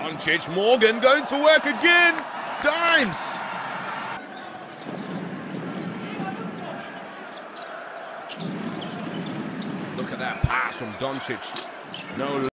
Doncic, Morgan going to work again. Dimes. Look at that pass from Doncic. No